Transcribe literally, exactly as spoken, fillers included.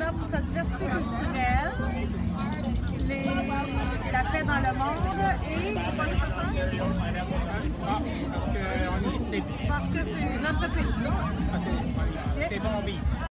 combattant pour sa diversité culturelle, les, la paix dans le monde et Ah, parce que on est- c'est parce que c'est notre pays. ah, c'est- c'est bon vivre.